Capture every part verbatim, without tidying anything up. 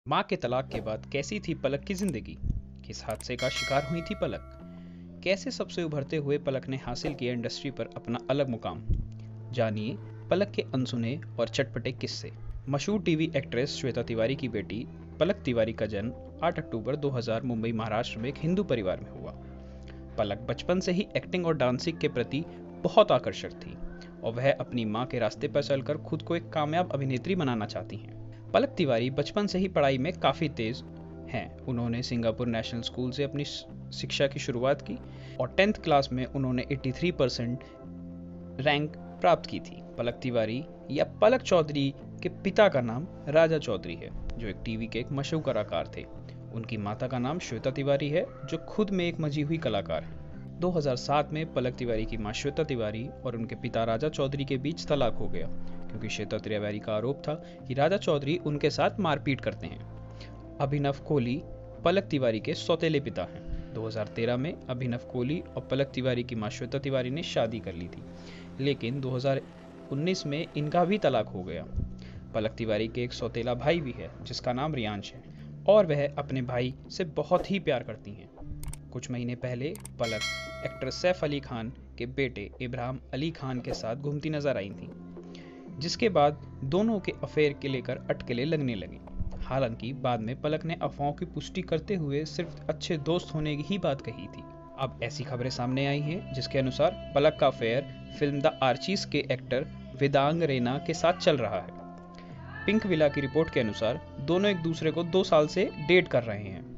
माँ के तलाक के बाद कैसी थी पलक की जिंदगी? किस हादसे का शिकार हुई थी पलक? कैसे सबसे उभरते हुए पलक ने हासिल किया इंडस्ट्री पर अपना अलग मुकाम? जानिए पलक के अनसुने और चटपटे किस्से। मशहूर टीवी एक्ट्रेस श्वेता तिवारी की बेटी पलक तिवारी का जन्म आठ अक्टूबर दो हज़ार मुंबई महाराष्ट्र में एक हिंदू परिवार में हुआ। पलक बचपन से ही एक्टिंग और डांसिंग के प्रति बहुत आकर्षक थी और वह अपनी मां के रास्ते पर चलकर खुद को एक कामयाब अभिनेत्री बनाना चाहती हैं। पलक तिवारी बचपन से ही पढ़ाई में काफ़ी तेज हैं। उन्होंने सिंगापुर नेशनल स्कूल से अपनी शिक्षा की शुरुआत की और टेंथ क्लास में उन्होंने तिरासी परसेंट रैंक प्राप्त की थी। पलक तिवारी या पलक चौधरी के पिता का नाम राजा चौधरी है, जो एक टीवी के एक मशहूर कलाकार थे। उनकी माता का नाम श्वेता तिवारी है, जो खुद में एक मजी हुई कलाकार है। दो हज़ार सात में पलक तिवारी की मां श्वेता तिवारी और उनके पिता राजा चौधरी के बीच तलाक हो गया, क्योंकि श्वेता तिवारी का आरोप था कि राजा चौधरी उनके साथ मारपीट करते हैं। अभिनव कोहली पलक तिवारी के सौतेले पिता हैं। दो हज़ार तेरह में अभिनव कोहली और पलक तिवारी की मां श्वेता तिवारी ने शादी कर ली थी, लेकिन दो हज़ार उन्नीस में इनका भी तलाक हो गया। पलक तिवारी के एक सौतेला भाई भी है, जिसका नाम रियांश है, और वह अपने भाई से बहुत ही प्यार करती हैं। कुछ महीने पहले पलक एक्टर सैफ अली खान के बेटे इब्राहिम अली खान के साथ घूमती नजर आई थी, जिसके बाद दोनों के अफेयर के लेकर अटकलें लगने लगी। हालांकि बाद में पलक ने अफवाहों की पुष्टि करते हुए सिर्फ अच्छे दोस्त होने की ही बात कही थी। अब ऐसी खबरें सामने आई हैं जिसके अनुसार पलक का अफेयर फिल्म द आर्चीज के एक्टर वेदांग रैना के साथ चल रहा है। पिंक विला की रिपोर्ट के अनुसार दोनों एक दूसरे को दो साल से डेट कर रहे हैं।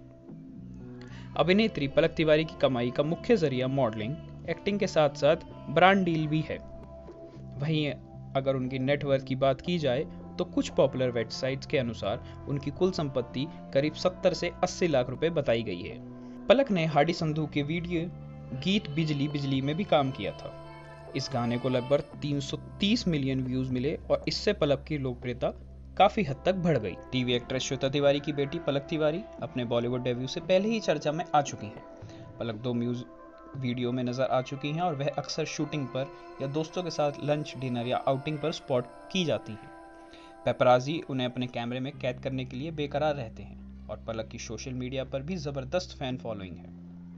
अभिनेत्री पलक तिवारी की कमाई का मुख्य जरिया मॉडलिंग, एक्टिंग के साथ साथ ब्रांड डील भी है। वहीं अगर उनकी नेटवर्थ की बात की जाए तो कुछ पॉपुलर वेबसाइट्स के अनुसार उनकी कुल संपत्ति करीब सत्तर से अस्सी लाख रुपए बताई गई है। पलक ने हाडी संधू के वीडियो गीत बिजली बिजली में भी काम किया था। इस गाने को लगभग तीन सौ तीस मिलियन व्यूज मिले और इससे पलक की लोकप्रियता काफी हद तक बढ़ गई। टीवी एक्ट्रेस श्वेता तिवारी की बेटी पलक तिवारी अपने बॉलीवुड डेब्यू से पहले ही चर्चा में आ चुकी हैं। पलक दो म्यूजिक वीडियो में नजर आ चुकी हैं और वह अक्सर शूटिंग पर या दोस्तों के साथ लंच, डिनर या आउटिंग पर स्पॉट की जाती हैं। पेपराजी उन्हें अपने कैमरे में कैद करने के लिए बेकरार रहते हैं और पलक की सोशल मीडिया पर भी जबरदस्त फैन फॉलोइंग है।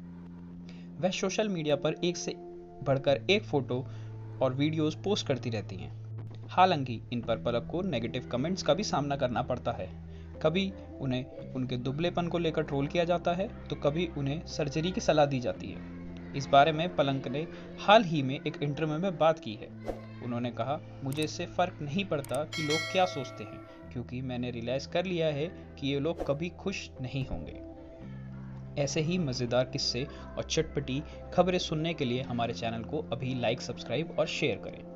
वह सोशल मीडिया पर एक से बढ़कर एक फोटो और वीडियोस पोस्ट करती रहती हैं। हालांकि इन पर पलक को नेगेटिव कमेंट्स का भी सामना करना पड़ता है। कभी उन्हें उनके दुबलेपन को लेकर ट्रोल किया जाता है, तो कभी उन्हें सर्जरी की सलाह दी जाती है। इस बारे में पलक ने हाल ही में एक इंटरव्यू में बात की है। उन्होंने कहा, मुझे इससे फर्क नहीं पड़ता कि लोग क्या सोचते हैं, क्योंकि मैंने रियलाइज कर लिया है कि ये लोग कभी खुश नहीं होंगे। ऐसे ही मज़ेदार किस्से और चटपटी खबरें सुनने के लिए हमारे चैनल को अभी लाइक, सब्सक्राइब और शेयर करें।